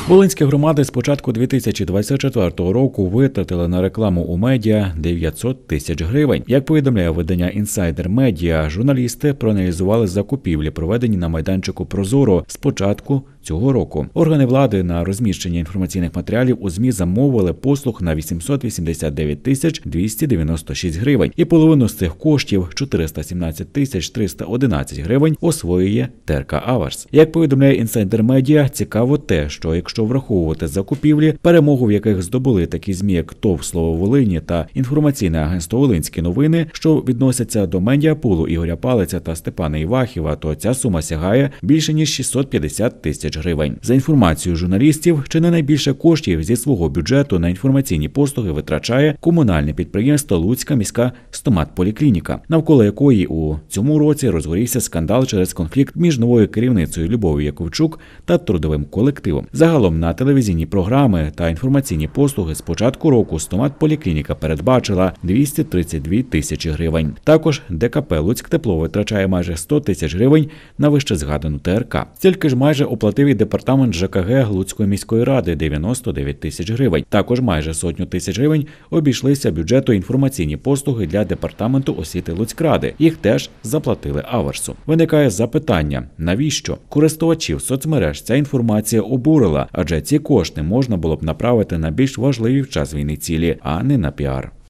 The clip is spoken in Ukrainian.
Волинські громади з початку 2024 року витратили на рекламу у медіа 900 тисяч гривень. Як повідомляє видання «Інсайдер Медіа», журналісти проаналізували закупівлі, проведені на майданчику «Прозоро» з початку цього року. Органи влади на розміщення інформаційних матеріалів у ЗМІ замовили послуг на 889 тисяч 296 гривень. І половину з цих коштів, 417 тисяч 311 гривень, освоює ТРК «Аверс». Як повідомляє «Інсайдер Медіа», цікаво те, що якщо враховувати закупівлі, перемогу в яких здобули такі ЗМІ, як ТОВ «Слово Волині» та інформаційне агентство «Волинські новини», що відносяться до медіапулу Ігоря Палиця та Степана Івахіва, то ця сума сягає більше ніж 650 тисяч гривень. За інформацією журналістів, чи не найбільше коштів зі свого бюджету на інформаційні послуги витрачає комунальне підприємство Луцька міська стоматполіклініка, навколо якої у цьому році розгорівся скандал через конфлікт між новою керівницею Любов'ю Яковчук та трудовим колективом. Загалом на телевізійні програми та інформаційні послуги з початку року стоматполіклініка передбачила 232 тисячі гривень. Також ДКП «Луцьктепло» витрачає майже 100 тисяч гривень на вищезгадану ТРК. Стільки ж майже оплатив і департамент ЖКГ Луцької міської ради – 99 тисяч гривень. Також майже 100 тисяч гривень обійшлися бюджету інформаційні послуги для департаменту освіти Луцькради. Їх теж заплатили Аверсу. Виникає запитання – навіщо? Користувачів соцмереж ця інформація обурила, адже ці кошти можна було б направити на більш важливі в час війни цілі, а не на піар.